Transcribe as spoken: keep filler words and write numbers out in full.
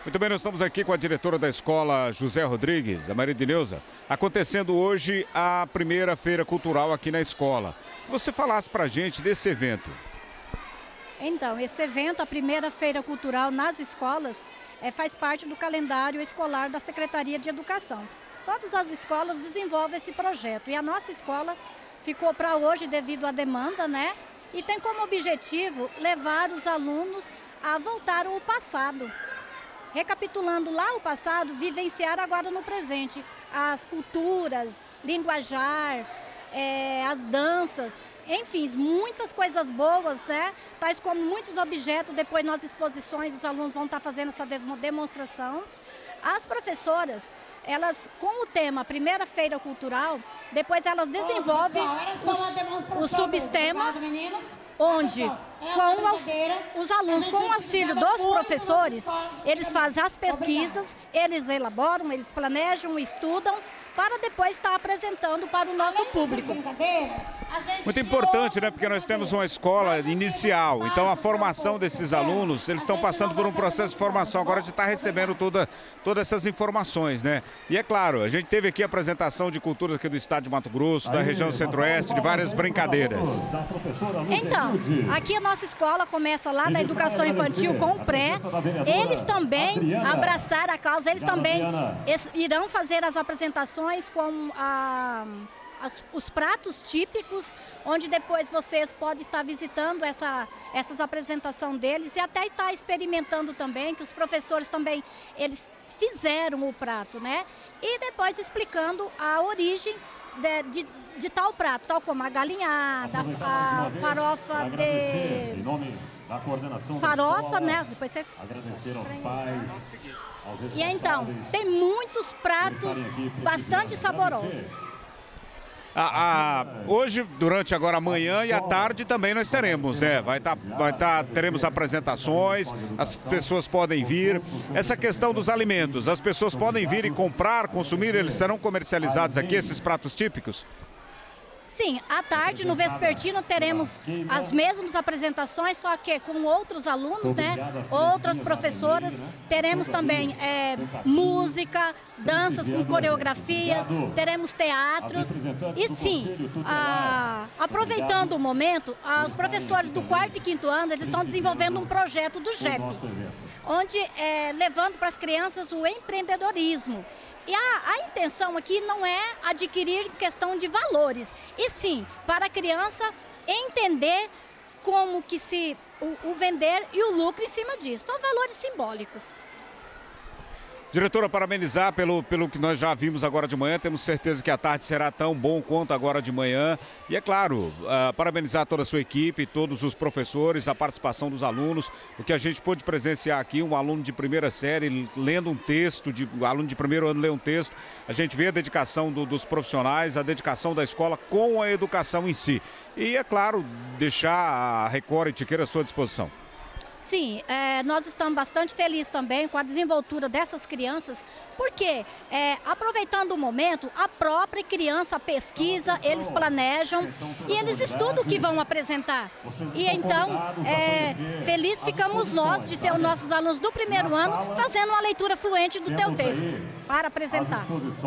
Muito bem, nós estamos aqui com a diretora da escola José Rodrigues, a Maria de Neuza, acontecendo hoje a primeira feira cultural aqui na escola. Que você falasse pra gente desse evento. Então, esse evento, a primeira feira cultural nas escolas, é, faz parte do calendário escolar da Secretaria de Educação. Todas as escolas desenvolvem esse projeto e a nossa escola ficou para hoje devido à demanda, né? E tem como objetivo levar os alunos a voltar ao passado. Recapitulando lá o passado, vivenciar agora no presente as culturas, linguajar, é, as danças, enfim, muitas coisas boas, né? Tais como muitos objetos, depois nas exposições os alunos vão estar fazendo essa demonstração. As professoras, elas com o tema Primeira Feira Cultural, depois elas desenvolvem o, o subtema, onde com os, os alunos, com o auxílio dos professores, eles fazem as pesquisas, eles elaboram, eles planejam, estudam, para depois estar apresentando para o nosso público. Muito importante, né? Porque nós temos uma escola inicial, então a formação desses alunos, eles estão passando por um processo de formação agora de estar recebendo toda, todas essas informações, né? E é claro, a gente teve aqui a apresentação de culturas aqui do estado de Mato Grosso, da região centro-oeste, de várias brincadeiras. Então, aqui a nossa escola começa lá da educação infantil com o pré, eles também abraçaram a causa, eles também irão fazer as apresentações com a... As, os pratos típicos, onde depois vocês podem estar visitando essa, essas apresentações deles e até estar experimentando também, que os professores também, eles fizeram o prato, né? E depois explicando a origem de, de, de tal prato, tal como a galinhada, a, a farofa de... Em nome da coordenação farofa, da escola, né? Depois você... Agradecer aos pais, aos E então, tem muitos pratos bastante saborosos. Ah, ah, hoje, durante agora a manhã e a tarde também nós teremos, né? Vai tá, vai tá, teremos apresentações, as pessoas podem vir. Essa questão dos alimentos, as pessoas podem vir e comprar, consumir, eles serão comercializados aqui, esses pratos típicos? Sim, à tarde, no vespertino, teremos as mesmas apresentações, só que com outros alunos, né? Outras professoras. Teremos também é, música, danças com coreografias, teremos teatros. E sim, a, aproveitando o momento, os professores do quarto e quinto ano, eles estão desenvolvendo um projeto do G E P, onde é, levando para as crianças o empreendedorismo. E a, a intenção aqui não é adquirir questão de valores, e sim para a criança entender como que se o, o vender e o lucro em cima disso. São valores simbólicos. Diretora, parabenizar pelo, pelo que nós já vimos agora de manhã, temos certeza que a tarde será tão bom quanto agora de manhã. E é claro, uh, parabenizar toda a sua equipe, todos os professores, a participação dos alunos, o que a gente pôde presenciar aqui, um aluno de primeira série lendo um texto, de, um aluno de primeiro ano lê um texto, a gente vê a dedicação do, dos profissionais, a dedicação da escola com a educação em si. E é claro, deixar a Record Etiqueira à sua disposição. Sim, é, nós estamos bastante felizes também com a desenvoltura dessas crianças, porque é, aproveitando o momento, a própria criança pesquisa, eles planejam e eles estudam o que vão apresentar. E então, é, felizes ficamos nós de ter os nossos alunos do primeiro ano fazendo uma leitura fluente do teu texto para apresentar.